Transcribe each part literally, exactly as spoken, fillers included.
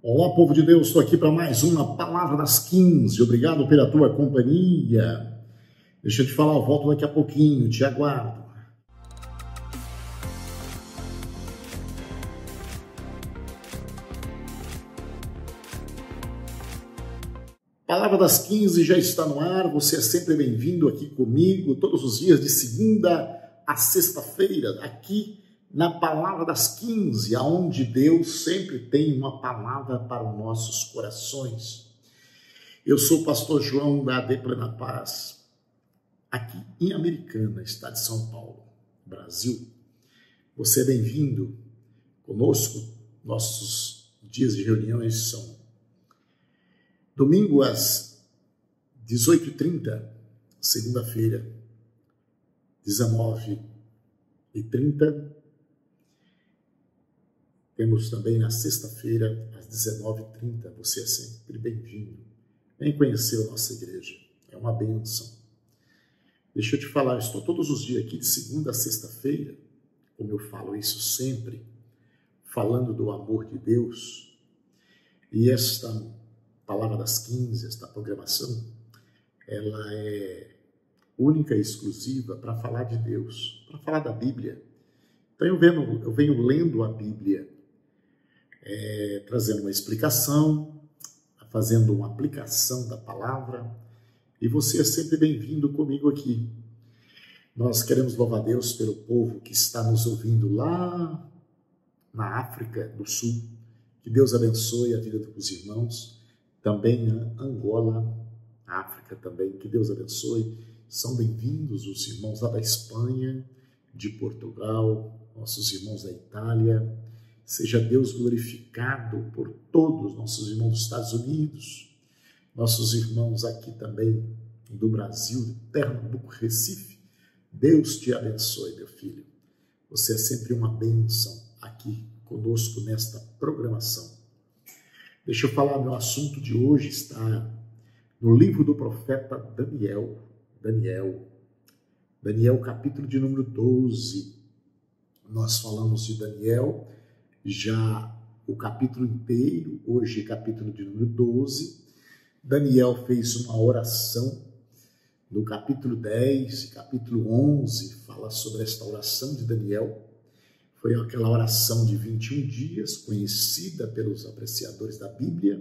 Olá, povo de Deus, estou aqui para mais uma Palavra das quinze. Obrigado pela tua companhia. Deixa eu te falar, eu volto daqui a pouquinho, te aguardo. Palavra das quinze já está no ar, você é sempre bem-vindo aqui comigo, todos os dias de segunda a sexta-feira, aqui na Palavra das quinze, aonde Deus sempre tem uma palavra para os nossos corações. Eu sou o pastor João da A D Plena Paz, aqui em Americana, estado de São Paulo, Brasil. Você é bem-vindo conosco. Nossos dias de reuniões são domingo às dezoito e trinta, segunda-feira, dezenove e trinta. Temos também na sexta-feira, às dezenove e trinta. Você é sempre bem-vindo. Vem conhecer a nossa igreja. É uma bênção. Deixa eu te falar, eu estou todos os dias aqui, de segunda a sexta-feira, como eu falo isso sempre, falando do amor de Deus. E esta Palavra das quinze, esta programação, ela é única e exclusiva para falar de Deus, para falar da Bíblia. Então eu venho, eu venho lendo a Bíblia, é, trazendo uma explicação, fazendo uma aplicação da palavra, e você é sempre bem-vindo comigo aqui. Nós queremos louvar a Deus pelo povo que está nos ouvindo lá na África do Sul. Que Deus abençoe a vida dos irmãos. Também Angola, África também, que Deus abençoe. São bem-vindos os irmãos lá da Espanha, de Portugal, nossos irmãos da Itália. Seja Deus glorificado por todos os nossos irmãos dos Estados Unidos, nossos irmãos aqui também do Brasil, de Pernambuco, Recife. Deus te abençoe, meu filho. Você é sempre uma bênção aqui conosco nesta programação. Deixa eu falar, meu assunto de hoje está no livro do profeta Daniel. Daniel, Daniel capítulo de número doze. Nós falamos de Daniel, já o capítulo inteiro, hoje capítulo de número doze. Daniel fez uma oração no capítulo dez e capítulo onze, fala sobre esta oração de Daniel. Foi aquela oração de vinte e um dias, conhecida pelos apreciadores da Bíblia,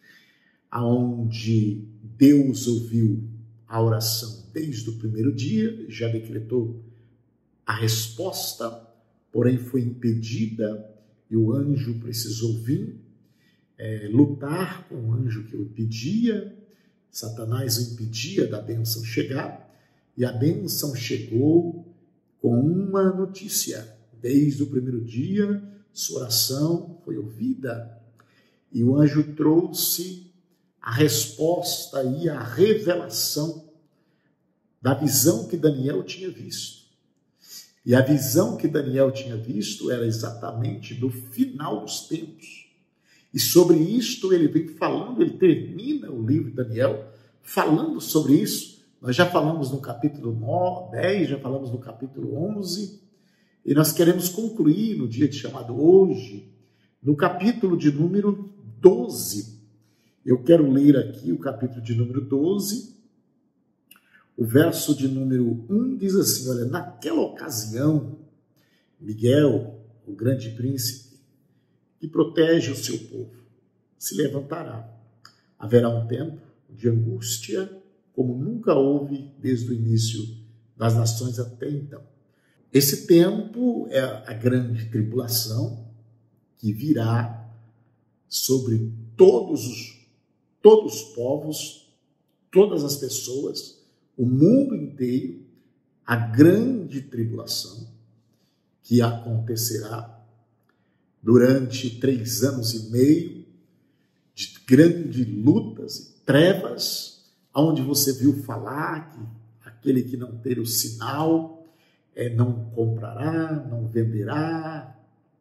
aonde Deus ouviu a oração desde o primeiro dia, já decretou a resposta, porém foi impedida e o anjo precisou vir, é, lutar com o anjo que o impedia. Satanás o impedia da bênção chegar, e a bênção chegou com uma notícia. Desde o primeiro dia, sua oração foi ouvida, e o anjo trouxe a resposta e a revelação da visão que Daniel tinha visto. E a visão que Daniel tinha visto era exatamente do final dos tempos. E sobre isto ele vem falando, ele termina o livro de Daniel falando sobre isso. Nós já falamos no capítulo dez, já falamos no capítulo onze, e nós queremos concluir no dia de chamado hoje, no capítulo de número doze. Eu quero ler aqui o capítulo de número doze, o verso de número um diz assim, olha, naquela ocasião, Miguel, o grande príncipe, que protege o seu povo, se levantará. Haverá um tempo de angústia, como nunca houve desde o início das nações até então. Esse tempo é a grande tribulação que virá sobre todos os, todos os povos, todas as pessoas, o mundo inteiro, a grande tribulação que acontecerá durante três anos e meio de grandes lutas e trevas, onde você viu falar que aquele que não ter o sinal é, não comprará, não venderá,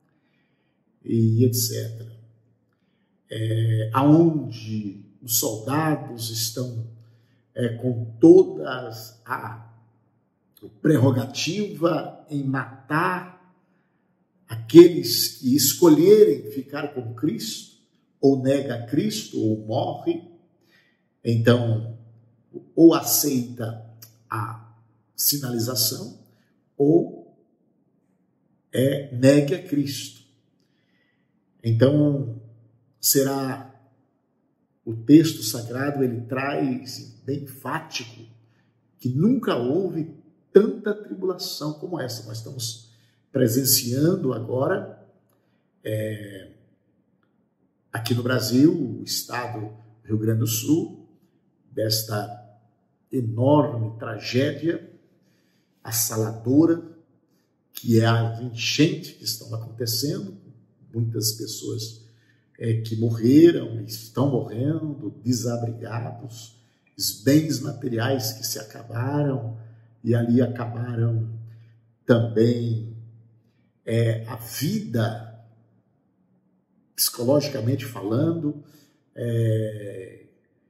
e etcétera. É, aonde os soldados estão é, com toda a prerrogativa em matar aqueles que escolherem ficar com Cristo, ou nega Cristo, ou morre, então, ou aceita a sinalização, ou é, negue a Cristo. Então, será o texto sagrado, ele traz bem enfático que nunca houve tanta tribulação como essa. Nós estamos presenciando agora, é, aqui no Brasil, o estado do Rio Grande do Sul, desta enorme tragédia assaladora, que é a enchente que estão acontecendo, muitas pessoas é, que morreram, estão morrendo, desabrigados, os bens materiais que se acabaram, e ali acabaram também é, a vida, psicologicamente falando, é,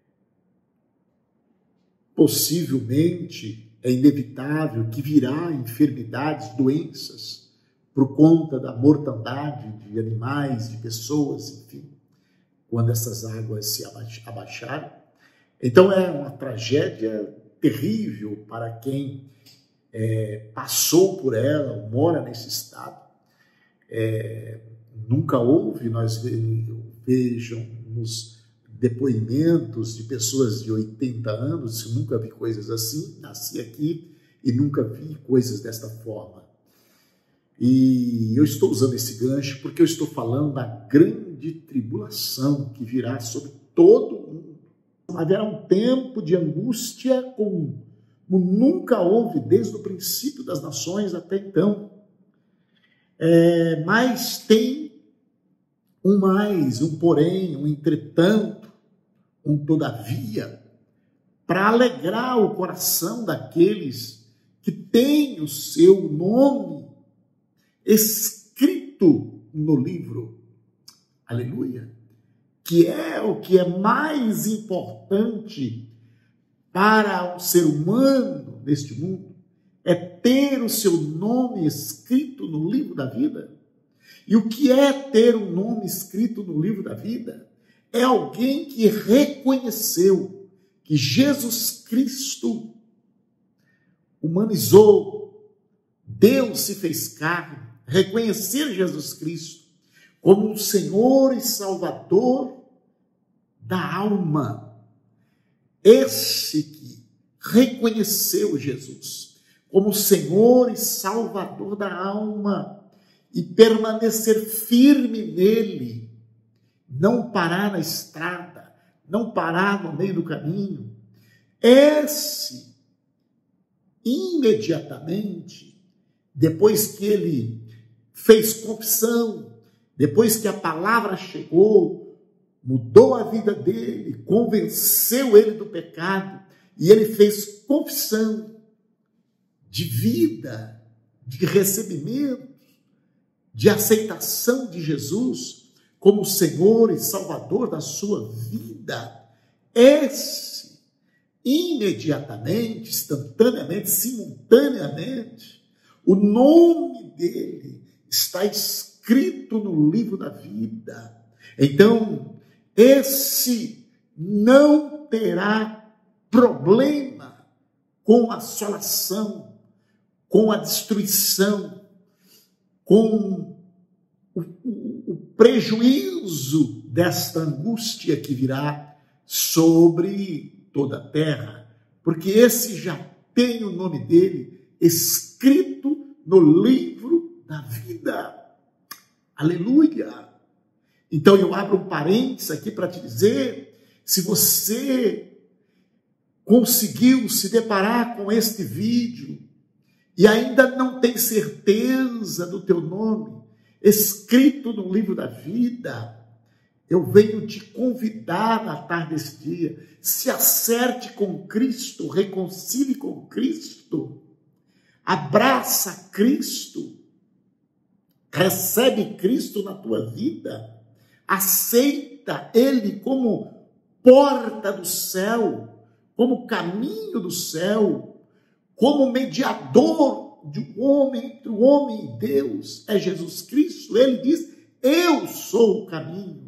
possivelmente é inevitável que virá enfermidades, doenças, por conta da mortandade de animais, de pessoas, enfim, quando essas águas se abaixarem. Então é uma tragédia terrível para quem é, passou por ela, mora nesse estado. É, nunca houve, nós vejam nos depoimentos de pessoas de oitenta anos, eu nunca vi coisas assim, nasci aqui e nunca vi coisas desta forma. E eu estou usando esse gancho porque eu estou falando da grande tribulação que virá sobre todo o mundo. Haverá um tempo de angústia como nunca houve desde o princípio das nações até então. É, mas tem um mais, um porém, um entretanto, um todavia, para alegrar o coração daqueles que têm o seu nome escrito no livro. Aleluia! Que é o que é mais importante para o ser humano neste mundo, é ter o seu nome escrito no livro da vida. E o que é ter um nome escrito no livro da vida? É alguém que reconheceu que Jesus Cristo humanizou, Deus se fez carne, reconhecer Jesus Cristo como o Senhor e Salvador da alma. Esse que reconheceu Jesus como Senhor e Salvador da alma e permanecer firme nele, não parar na estrada, não parar no meio do caminho, esse, imediatamente, depois que ele fez confissão, depois que a palavra chegou, mudou a vida dele, convenceu ele do pecado, e ele fez confissão de vida, de recebimento, de aceitação de Jesus como Senhor e Salvador da sua vida. Esse, imediatamente, instantaneamente, simultaneamente, o nome dele está escrito no livro da vida. Então, esse não terá problema com a assolação, com a destruição, com o, o, o prejuízo desta angústia que virá sobre toda a terra, porque esse já tem o nome dele escrito no livro da vida. Aleluia! Então eu abro um parênteses aqui para te dizer, se você conseguiu se deparar com este vídeo e ainda não tem certeza do teu nome escrito no livro da vida, eu venho te convidar na tarde desse dia, se acerte com Cristo, reconcilie com Cristo, abraça Cristo, recebe Cristo na tua vida, aceita Ele como porta do céu, como caminho do céu, como mediador de um homem, entre o homem e Deus, é Jesus Cristo. Ele diz, eu sou o caminho,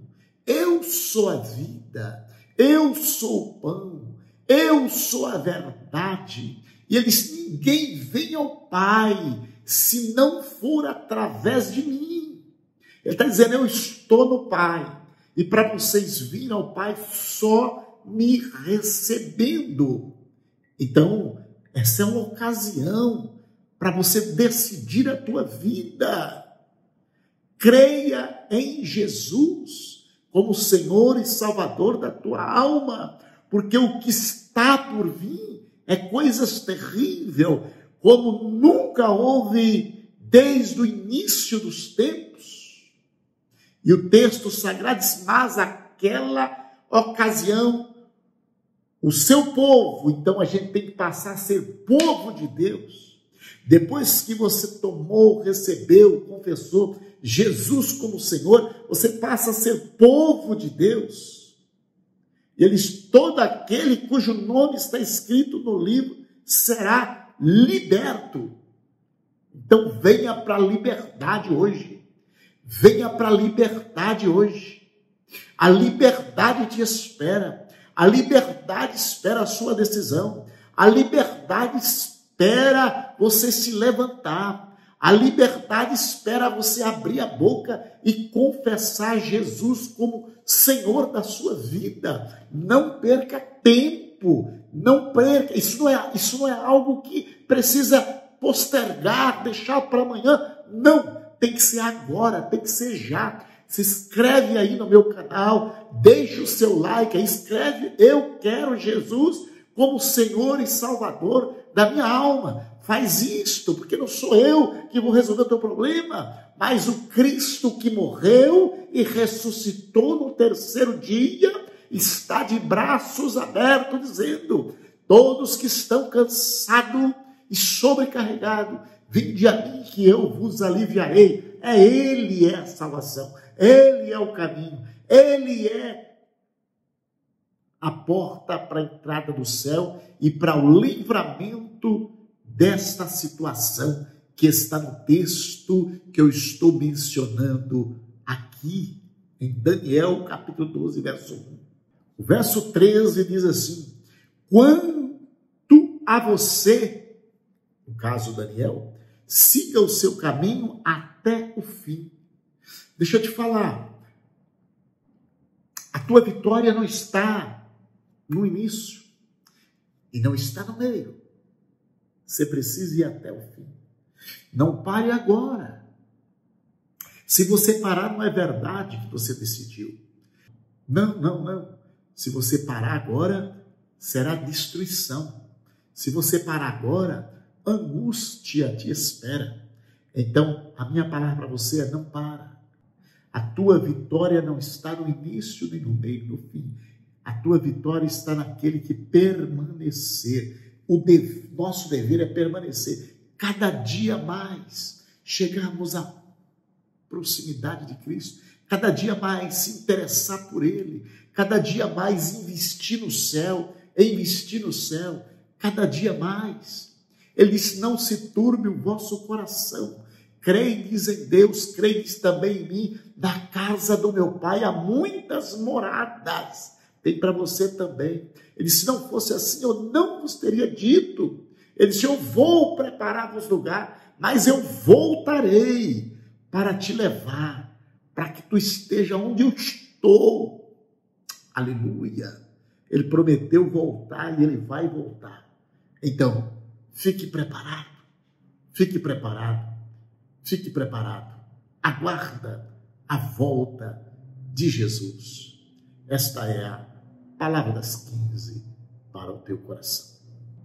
eu sou a vida, eu sou o pão, eu sou a verdade. E ele diz, ninguém vem ao Pai se não for através de mim. Ele está dizendo, eu estou no Pai. E para vocês virem ao Pai só me recebendo. Então, essa é uma ocasião para você decidir a tua vida. Creia em Jesus como Senhor e Salvador da tua alma, porque o que está por vir é coisas terríveis, como nunca houve desde o início dos tempos. E o texto sagrado diz, mas aquela ocasião, o seu povo, então a gente tem que passar a ser povo de Deus. Depois que você tomou, recebeu, confessou Jesus como Senhor, você passa a ser povo de Deus. E ele diz, todo aquele cujo nome está escrito no livro será liberto. Então venha para a liberdade hoje. Venha para a liberdade hoje. A liberdade te espera. A liberdade espera a sua decisão. A liberdade espera você se levantar. A liberdade espera você abrir a boca e confessar Jesus como Senhor da sua vida. Não perca tempo. Não perca. Isso não é, isso não é algo que precisa postergar, deixar para amanhã. Não. Tem que ser agora, tem que ser já. Se inscreve aí no meu canal, deixa o seu like aí, escreve, eu quero Jesus como Senhor e Salvador da minha alma. Faz isto, porque não sou eu que vou resolver o teu problema, mas o Cristo que morreu e ressuscitou no terceiro dia, está de braços abertos, dizendo, todos que estão cansados e sobrecarregados, vinde a mim que eu vos aliviarei. É Ele é a salvação, Ele é o caminho, Ele é a porta para a entrada do céu e para o livramento desta situação que está no texto que eu estou mencionando aqui em Daniel capítulo doze, verso um. O verso treze diz assim, quanto a você, no caso Daniel, siga o seu caminho até o fim. Deixa eu te falar, a tua vitória não está no início e não está no meio. Você precisa ir até o fim. Não pare agora. Se você parar, não é verdade que você decidiu. Não, não, não. Se você parar agora, será destruição. Se você parar agora, angústia te espera. Então, a minha palavra para você é não para. A tua vitória não está no início, nem no meio, no fim. A tua vitória está naquele que permanecer. O dev, nosso dever é permanecer. Cada dia mais chegarmos à proximidade de Cristo. Cada dia mais se interessar por Ele. Cada dia mais investir no céu. Investir no céu. Cada dia mais. Ele disse, não se turbe o vosso coração. Credes em Deus, credes também em mim. Na casa do meu Pai há muitas moradas. Tem para você também. Ele disse, se não fosse assim, eu não vos teria dito. Ele disse, eu vou preparar-vos lugar, mas eu voltarei para te levar, para que tu esteja onde eu estou. Aleluia. Ele prometeu voltar e ele vai voltar. Então, fique preparado. Fique preparado. Fique preparado. Aguarda a volta de Jesus. Esta é a palavra das quinze para o teu coração.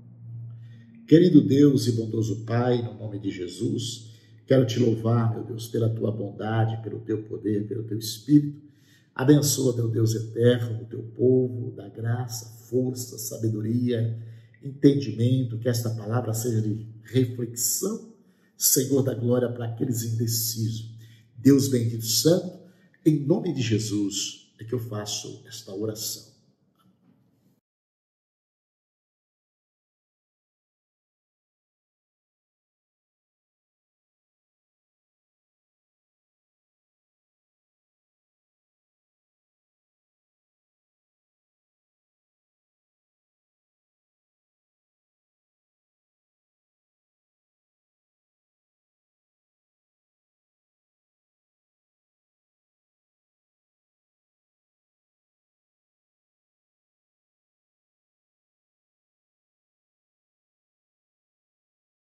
Querido Deus e bondoso Pai, no nome de Jesus, quero te louvar, meu Deus, pela tua bondade, pelo teu poder, pelo teu Espírito. Abençoa, meu Deus eterno, o teu povo, dá graça, força, sabedoria, entendimento, que esta palavra seja de reflexão, Senhor da glória, para aqueles indecisos. Deus bendito santo, em nome de Jesus é que eu faço esta oração.